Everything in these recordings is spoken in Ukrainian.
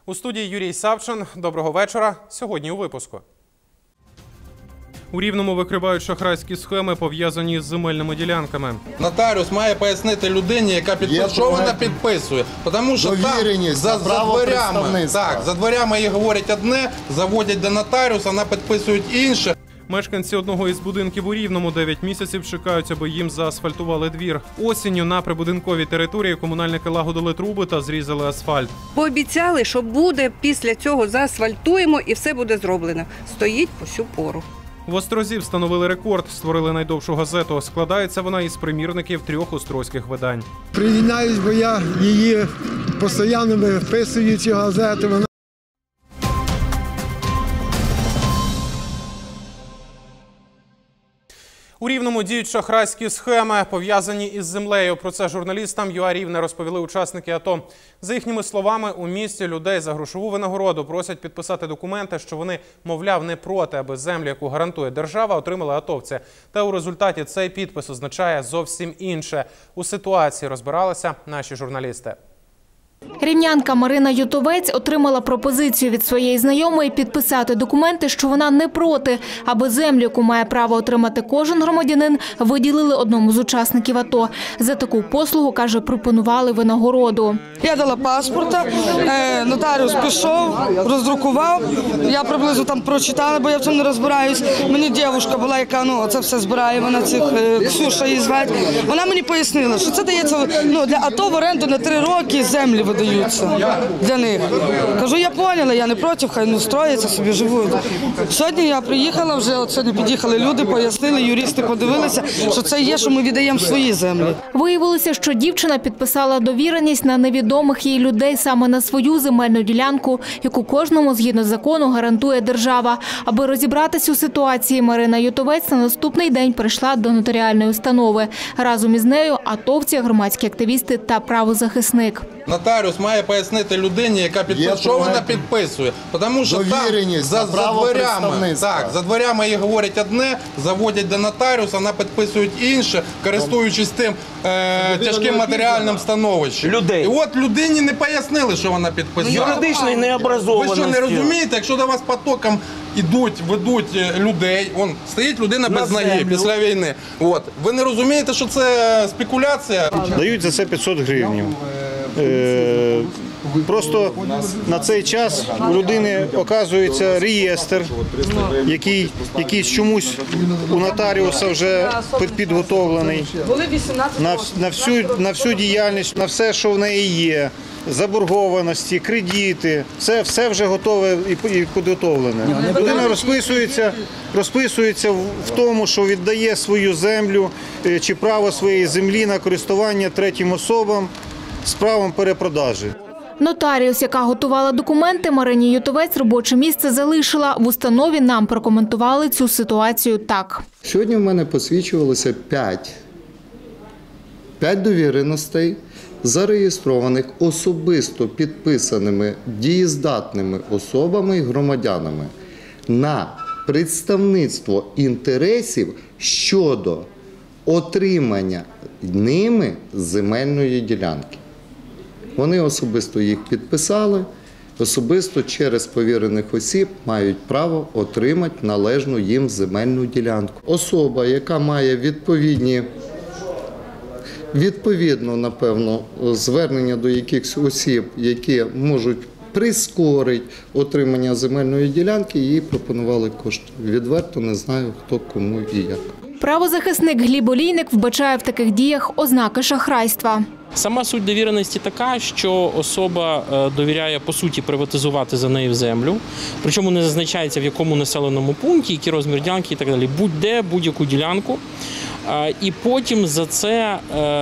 У студії Юрій Савчин. Доброго вечора. Сьогодні у випуску. У Рівному викривають шахрайські схеми, пов'язані з земельними ділянками. Нотаріус має пояснити людині, яка підписує, що вона підписує. Тому що там за дверями їй говорять одне, заводять до нотаріуса, вона підписує інше. Мешканці одного із будинків у Рівному 9 місяців чекають, аби їм заасфальтували двір. Осінню на прибудинковій території комунальники лагодили труби та зрізали асфальт. Пообіцяли, що буде після цього заасфальтуємо і все буде зроблено. Стоїть по сю пору. В Острозі встановили рекорд, створили найдовшу газету. Складається вона із примірників 3 острозьких видань. Привільняюсь, бо я її постійно виписую, ці газети. У Рівному діють шахрайські схеми, пов'язані із землею. Про це журналістам ЮА Рівне розповіли учасники АТО. За їхніми словами, у місті людей за грошову винагороду просять підписати документи, що вони, мовляв, не проти, аби землю, яку гарантує держава, отримали атовці. Та у результаті цей підпис означає зовсім інше. У ситуації розбиралися наші журналісти. Рівнянка Марина Ютовець отримала пропозицію від своєї знайомої підписати документи, що вона не проти, аби землю, яку має право отримати кожен громадянин, виділили одному з учасників АТО. За таку послугу, каже, пропонували винагороду. Я дала паспорта, нотаріус пішов, роздрукував, я приблизно там прочитала, бо я в цьому не розбираюсь. Мені дівчинка була, яка це все збирає, вона цих Ксюша її звати. Вона мені пояснила, що це дається для АТО в оренду на 3 роки землі видаються для них. Кажу, я поняла, я не проти, хай строяться, собі живуть. Сьогодні я приїхала, вже сьогодні під'їхали люди, пояснили, юристи подивилися, що це є, що ми віддаємо свої землі. Виявилося, що дівчина підписала довіреність на невідомих їй людей саме на свою земельну ділянку, яку кожному, згідно закону, гарантує держава. Аби розібратись у ситуації, Марина Ютовець на наступний день прийшла до нотаріальної установи. Разом із нею атовці, громадські активісти та правозахисник. Нотаріус має пояснити людині, яка підписує, що вона підписує. Тому що там за дверями їй говорять одне, заводять до нотаріуса, вона підписує інше, користуючись тим тяжким матеріальним становищем. І от людині не пояснили, що вона підписала. Юридичної необразованості. Ви що, не розумієте, якщо до вас потоком ведуть людей, стоїть людина без ноги після війни. Ви не розумієте, що це спекуляція? Дають за це 500 гривень. Просто на цей час у людини оказується реєстр, який чомусь у нотаріуса вже підготовлений на всю діяльність, на все, що в неї є. Заборгованості, кредити, все вже готове і підготовлене. Людина розписується в тому, що віддає свою землю чи право своєї землі на користування третім особам з правом перепродажі. Нотаріус, яка готувала документи, Марині Ютовець робоче місце залишила. В установі нам прокоментували цю ситуацію так. Сьогодні в мене посвідчувалося 5 довіреностей, зареєстрованих особисто підписаними дієздатними особами і громадянами на представництво інтересів щодо отримання ними земельної ділянки. Вони особисто їх підписали, особисто через повірених осіб мають право отримати належну їм земельну ділянку. Особа, яка має відповідно, напевно, звернення до якихось осіб, які можуть прискорити отримання земельної ділянки, їй пропонували кошти. Відверто не знаю, хто, кому і як. Правозахисник Гліб Олійник вбачає в таких діях ознаки шахрайства. Сама суть довіреності така, що особа довіряє, по суті, приватизувати за нею землю. Причому не зазначається, в якому населеному пункті, який розмір ділянки і так далі. Будь-де, будь-яку ділянку. І потім за це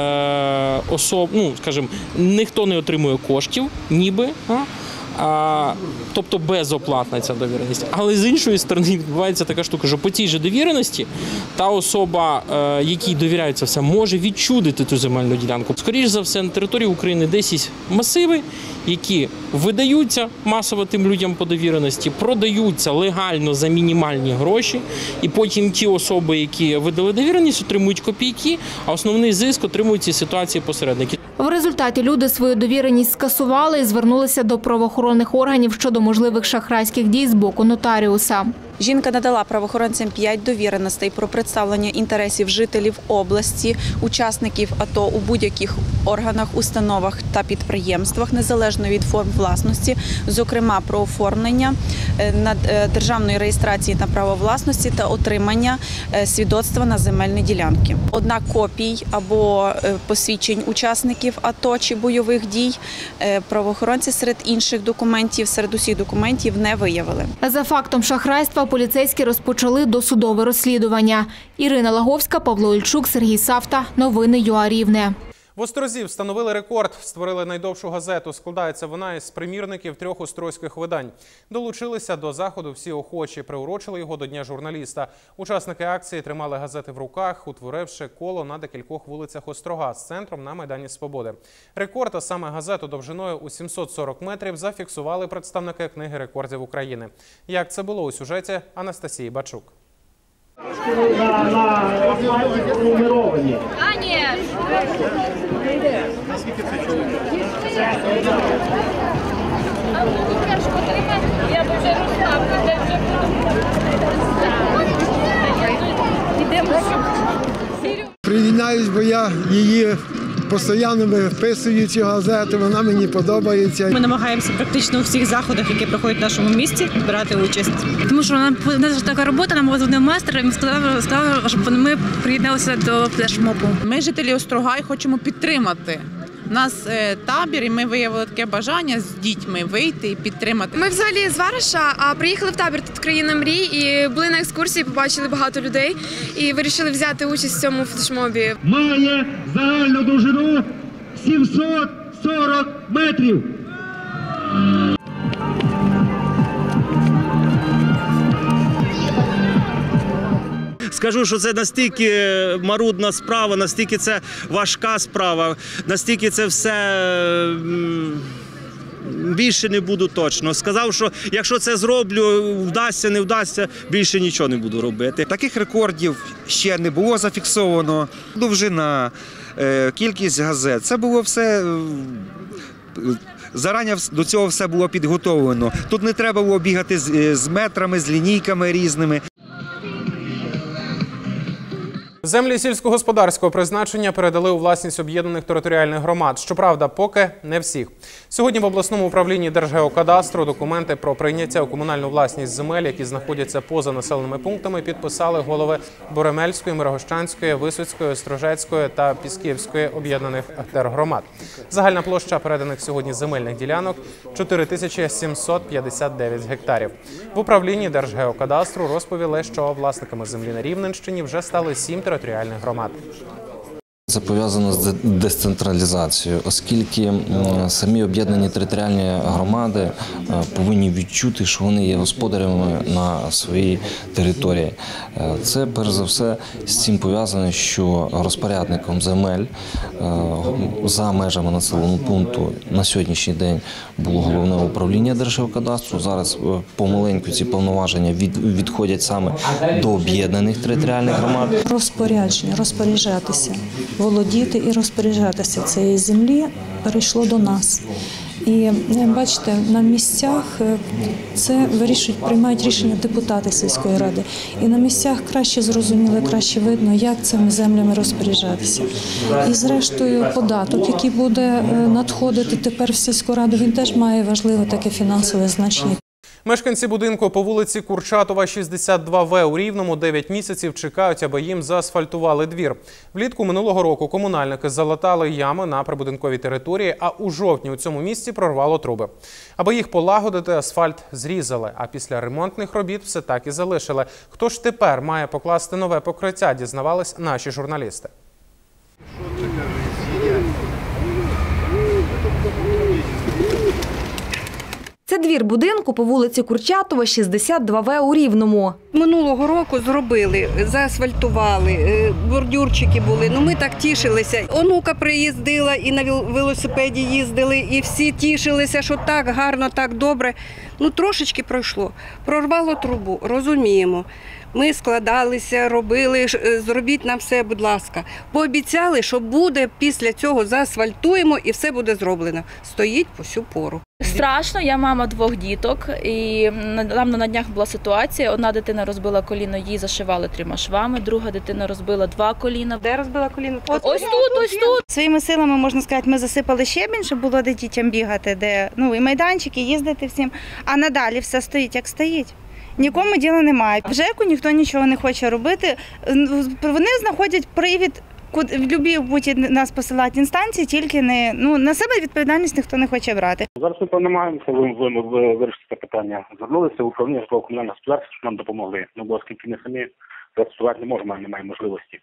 ніхто не отримує коштів, ніби. Тобто безоплатна ця довіреність. Але з іншої сторони відбувається така штука, що по цій же довіреності та особа, якій довіряється все, може відчудити ту земельну ділянку. Скоріше за все, на території України десь є масиви, які видаються масово тим людям по довіреності, продаються легально за мінімальні гроші, і потім ті особи, які видали довіреність, отримують копійки, а основний зиск отримують ці ситуації посередники. В результаті люди свою довіреність скасували і звернулися до правоохоронних органів щодо можливих шахрайських дій з боку нотаріуса. Жінка надала правоохоронцям 5 довіреностей про представлення інтересів жителів області, учасників АТО у будь-яких органах, установах та підприємствах, незалежно від форм власності, зокрема про оформлення державної реєстрації на право власності та отримання свідоцтва на земельні ділянки. Однак копій або посвідчень учасників АТО чи бойових дій правоохоронці серед інших документів, серед усіх документів не виявили. За фактом шахрайства поліцейські розпочали досудове розслідування. Ірина Лаговська, Павло Ільчук, Сергій Савта. Новини ЮА Рівне. В Острозі встановили рекорд. Створили найдовшу газету. Складається вона із примірників 3 острозьких видань. Долучилися до заходу всі охочі. Приурочили його до Дня журналіста. Учасники акції тримали газети в руках, утворивши коло на декількох вулицях Острога з центром на Майдані Свободи. Рекорд, а саме газету довжиною у 740 метрів, зафіксували представники Книги рекордів України. Як це було у сюжеті Анастасії Бачук. Приєднаюсь, бо я її постійно виписую, цю газету, вона мені подобається. Ми намагаємося практично у всіх заходах, які проходять в нашому місті, брати участь. Тому що у нас така робота, нам позвонив майстер, і сказав, щоб ми приєдналися до флешмобу. Ми жителі Острога і хочемо підтримати. У нас табір, і ми виявили таке бажання з дітьми вийти і підтримати. Ми взагалі з Вараша, а приїхали в табір «Тут країна мрій» і були на екскурсії, побачили багато людей і вирішили взяти участь в цьому флешмобі. Має загальну довжину 740 метрів. Скажу, що це настільки марудна справа, настільки це важка справа, настільки це все більше не буду точно. Сказав, що якщо це зроблю, вдасться, не вдасться, більше нічого не буду робити. Таких рекордів ще не було зафіксовано. Довжина, кількість газет, це було все... Зарані до цього все було підготовлено. Тут не треба було бігати з метрами, з лінійками різними. Землі сільськогосподарського призначення передали у власність об'єднаних територіальних громад. Щоправда, поки не всіх. Сьогодні в обласному управлінні Держгеокадастру документи про прийняття у комунальну власність земель, які знаходяться поза населеними пунктами, підписали голови Боремельської, Мирогощанської, Висоцької, Острожецької та Пісківської об'єднаних тергромад. Загальна площа переданих сьогодні земельних ділянок – 4759 гектарів. В управлінні Держгеокадастру розповіли, що власниками землі на Рівненщині вже стали 7 територіальних громад. Це пов'язано з децентралізацією, оскільки самі об'єднані територіальні громади повинні відчути, що вони є господарями на своїй території. Це, перш за все, з цим пов'язано, що розпорядником земель за межами населеного пункту на сьогоднішній день було головне управління Держгеокадастру. Зараз помаленьку ці повноваження відходять саме до об'єднаних територіальних громад. Розпорядження, розпоряджатися, володіти і розпоряджатися цієї землі перейшло до нас. І бачите, на місцях це приймають рішення депутати сільської ради. І на місцях краще зрозуміло, краще видно, як цими землями розпоряджатися. І зрештою податок, який буде надходити тепер в сільську раду, він теж має важливе таке фінансове значення. Мешканці будинку по вулиці Курчатова, 62В у Рівному 9 місяців чекають, аби їм заасфальтували двір. Влітку минулого року комунальники залатали ями на прибудинковій території, а у жовтні у цьому місці прорвало труби. Аби їх полагодити, асфальт зрізали, а після ремонтних робіт все так і залишили. Хто ж тепер має покласти нове покриття, дізнавались наші журналісти. Це двір будинку по вулиці Курчатова, 62В у Рівному. Минулого року зробили, заасфальтували, бордюрчики були. Ну ми так тішилися. Онука приїздила і на велосипеді їздили, і всі тішилися, що так гарно, так добре. Ну трошечки пройшло. Прорвало трубу, розуміємо. Ми складалися, робили, зробіть нам все, будь ласка. Пообіцяли, що буде після цього заасфальтуємо і все буде зроблено. Стоїть по сю пору. Страшно, я мама 2 діток, і нам на днях була ситуація. Одна дитина розбила коліно, їй зашивали 3 швами, друга дитина розбила 2 коліна. Де розбила коліно? Ось тут. Своїми силами, можна сказати, ми засипали щебінь, щоб було де дітям бігати, де і майданчики, їздити всім. А надалі все стоїть, як стоїть. Нікому діла немає. В ЖЕКу ніхто нічого не хоче робити. Вони знаходять привід в любі будуть нас посилати інстанції, тільки не на себе відповідальність ніхто не хоче брати. Зараз ми намагаємося вирішити це питання. Звернулися в управління житлово-комунального господарства, щоб нам допомогли. Бо оскільки ми самі працювати не можемо, немає можливості.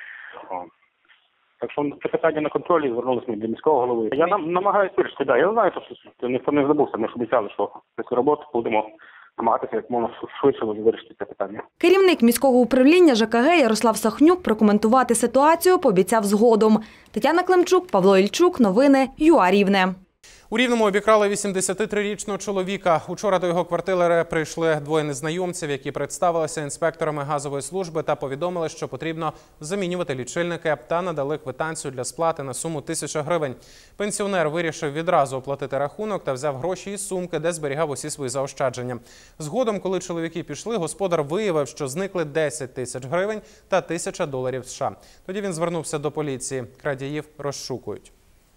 Так що це питання на контролі, звернулися ми до міського голови. Я намагаюся вирішити. Я знаю, що ніхто не забувся. Ми ж обіцяли, що цю роботу будемо намагатися як можна швидше вирішити це питання. Керівник міського управління ЖКГ Ярослав Сахнюк прокоментувати ситуацію пообіцяв згодом. Тетяна Климчук, Павло Ільчук. Новини ЮА Рівне. У Рівному обікрали 83-річного чоловіка. Учора до його квартири прийшли 2 незнайомців, які представилися інспекторами газової служби та повідомили, що потрібно замінювати лічильники та надали квитанцію для сплати на суму 1000 гривень. Пенсіонер вирішив відразу оплатити рахунок та взяв гроші із сумки, де зберігав усі свої заощадження. Згодом, коли чоловіки пішли, господар виявив, що зникли 10 000 гривень та $1000 США. Тоді він звернувся до поліції. Крадіїв розшукують.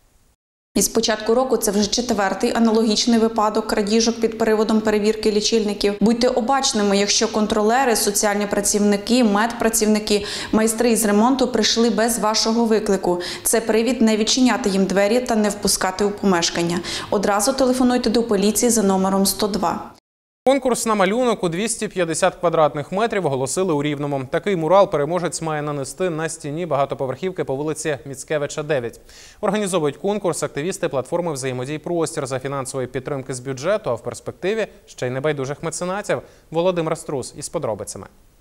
Із початку року це вже 4-й аналогічний випадок крадіжок під приводом перевірки лічильників. Будьте обачними, якщо контролери, соціальні працівники, медпрацівники, майстри із ремонту прийшли без вашого виклику. Це привід не відчиняти їм двері та не впускати у помешкання. Одразу телефонуйте до поліції за номером 102. Конкурс на малюнок у 250 квадратних метрів оголосили у Рівному. Такий мурал переможець має нанести на стіні багатоповерхівки по вулиці Міцкевича, 9. Організовують конкурс активісти платформи «Взаємодій Простір» за фінансової підтримки з бюджету, а в перспективі ще й небайдужих меценатів. Володимир Струс із подробицями.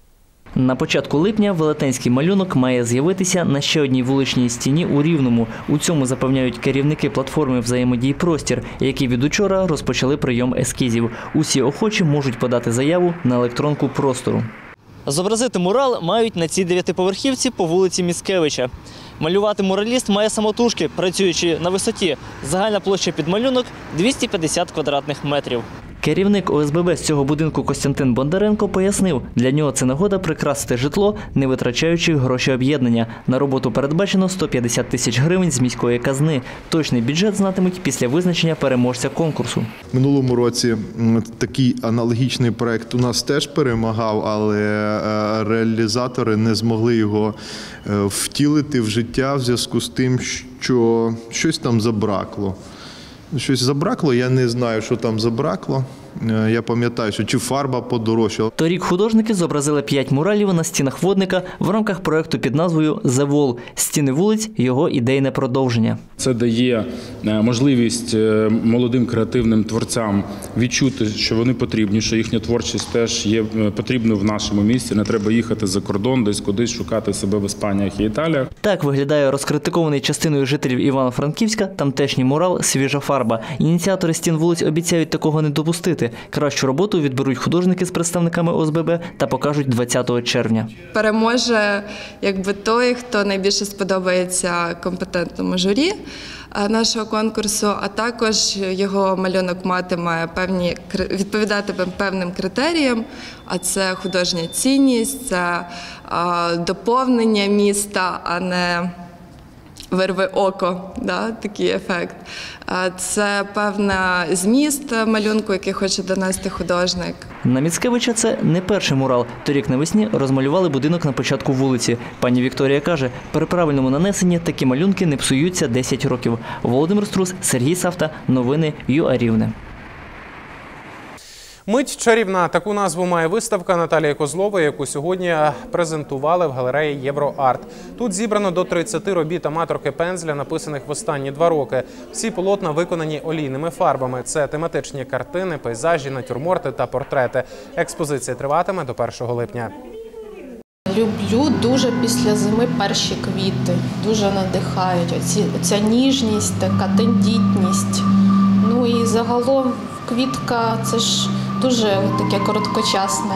На початку липня велетенський малюнок має з'явитися на ще одній вуличній стіні у Рівному. У цьому запевняють керівники платформи «Взаємодій Простір», які від учора розпочали прийом ескізів. Усі охочі можуть подати заяву на електронку простору. Зобразити мурал мають на цій 9-поверхівці по вулиці Міцкевича. Малювати мураліст має самотужки, працюючи на висоті. Загальна площа під малюнок – 250 квадратних метрів. Керівник ОСББ з цього будинку Костянтин Бондаренко пояснив, для нього це нагода прикрасити житло, не витрачаючи гроші об'єднання. На роботу передбачено 150 000 гривень з міської казни. Точний бюджет знатимуть після визначення переможця конкурсу. Минулому році такий аналогічний проект у нас теж перемагав, але реалізатори не змогли його втілити в життя в зв'язку з тим, що щось там забракло. Щось забракло, я не знаю, що там забракло. Я пам'ятаю, що чи фарба подорожчала. Торік художники зобразили 5 муралів на стінах Водника в рамках проєкту під назвою «The Wall». Стіни вулиць – його ідейне продовження. Це дає можливість молодим креативним творцям відчути, що вони потрібні, що їхня творчість теж є потрібною в нашому місті. Не треба їхати за кордон, десь кудись шукати себе в Іспаніях і Італіях. Так виглядає розкритикований частиною жителів Івано-Франківська тамтешній мурал «Свіжа фарба». Ініціатори стін вулиць обіцяють такого не допустити. Кращу роботу відберуть художники з представниками ОСББ та покажуть 20 червня. Переможе той, хто найбільше сподобається компетентному журі нашого конкурсу, а також його малюнок матиме відповідатиме певним критеріям, а це художня цінність, це доповнення міста, а не вирве око, такий ефект. Це певна зміст малюнку, який хоче донести художник. На Міцкевича це не перший мурал. Торік навесні розмалювали будинок на початку вулиці. Пані Вікторія каже, при правильному нанесенні такі малюнки не псуються 10 років. Володимир Струс, Сергій Савта. Новини ЮА Рівне. Мить чарівна – таку назву має виставка Наталії Козлової, яку сьогодні презентували в галереї «Євроарт». Тут зібрано до 30 робіт аматорки пензля, написаних в останні 2 роки. Всі полотна виконані олійними фарбами. Це тематичні картини, пейзажі, натюрморти та портрети. Експозиція триватиме до 1 липня. Люблю дуже після зими перші квіти, дуже надихають. Оця ніжність, така тендітність. Ну і загалом квітка – це ж дуже таке короткочасне,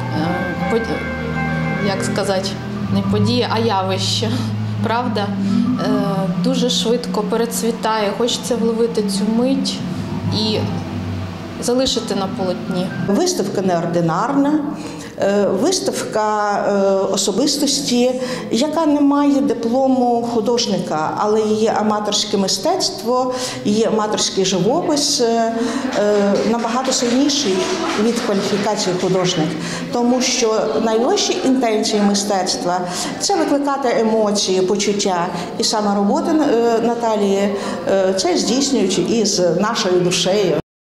як сказати, не подія, а явище. Правда? Дуже швидко перецвітає, хочеться вловити цю мить і залишити на полотні. Виставка неординарна, виставка особистості, яка не має диплому художника, але є аматорське мистецтво, є аматорський живопис, набагато сильніший від кваліфікації художник. Тому що найвищі інтенції мистецтва – це викликати емоції, почуття. І саме робота Наталії це здійснюють із нашою душею.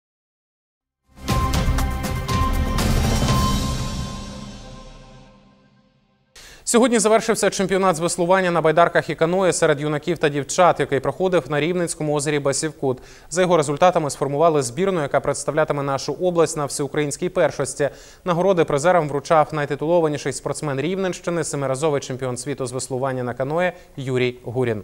Сьогодні завершився чемпіонат з веслування на байдарках і каное серед юнаків та дівчат, який проходив на Рівненському озері Басівкут. За його результатами сформували збірну, яка представлятиме нашу область на всеукраїнській першості. Нагороди призерам вручав найтитулованіший спортсмен Рівненщини, 7-разовий чемпіон світу з веслування на каное Юрій Гурін.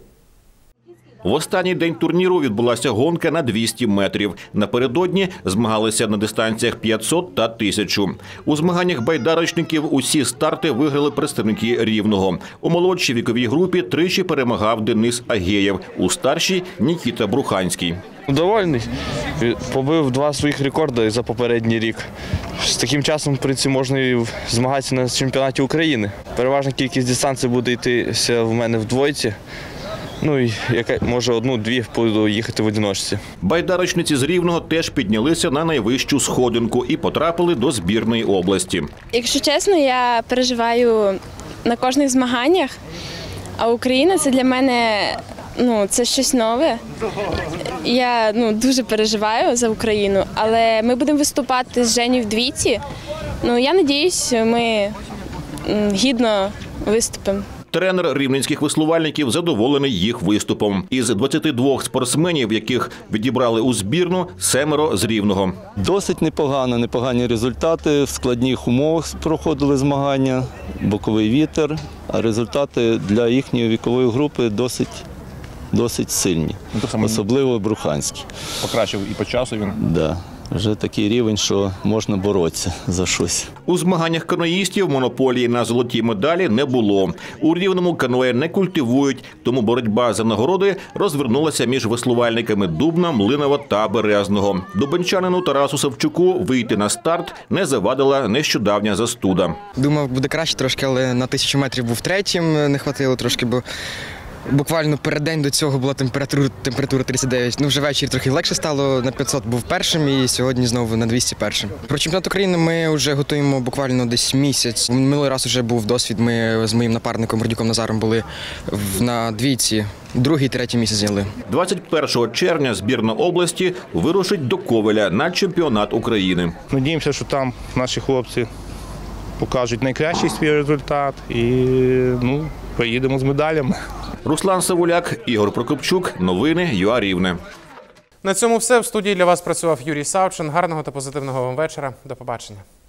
В останній день турніру відбулася гонка на 200 метрів. Напередодні змагалися на дистанціях 500 та 1000. У змаганнях байдарочників усі старти виграли представники Рівного. У молодшій віковій групі тричі перемагав Денис Агеєв, у старшій – Нікіта Бруханський. Довольний. Побив 2 своїх рекорди за попередній рік. З таким часом, в принципі, можна і змагатися на чемпіонаті України. Переважна кількість дистанцій буде йтися в мене в двойці. Ну і може 1-2 буду їхати в одиночці. Байдарочниці з Рівного теж піднялися на найвищу сходинку і потрапили до збірної області. Якщо чесно, я переживаю на кожних змаганнях, а Україна – це для мене це щось нове. Я дуже переживаю за Україну, але ми будемо виступати з Женєю в двійці. Я сподіваюся, ми гідно виступимо. Тренер рівненських веслувальників задоволений їх виступом. Із 22 спортсменів, яких відібрали у збірну, 7 з Рівного. Досить непогані результати. В складних умовах проходили змагання, боковий вітер, а результати для їхньої вікової групи досить сильні, особливо Бруханський. Покращив і по часу він? Так. Вже такий рівень, що можна боротися за щось. У змаганнях каноїстів монополії на золоті медалі не було. У Рівному каное не культивують, тому боротьба за нагороди розвернулася між веслувальниками Дубна, Млинова та Березного. Дубенчанину Тарасу Савчуку вийти на старт не завадила нещодавня застуда. Думав, буде краще трошки, але на 1000 метрів був третім, не хватило трошки, бо буквально перед до цього була температура 39. Вже ввечері трохи легше стало, на 500 був першим і сьогодні знову на 200 першим. Про чемпіонат України ми вже готуємо буквально десь місяць. Минулий раз вже був досвід, ми з моїм напарником Родюком Назаром були на двійці. 2-й, 3-й місяць зайняли. 21 червня збірна області вирушить до Ковеля на чемпіонат України. Надіємося, що там наші хлопці покажуть найкращий свій результат і поїдемо з медалями. Руслан Савуляк, Ігор Прокопчук. Новини ЮА Рівне. На цьому все. В студії для вас працював Юрій Савчин. Гарного та позитивного вам вечора. До побачення.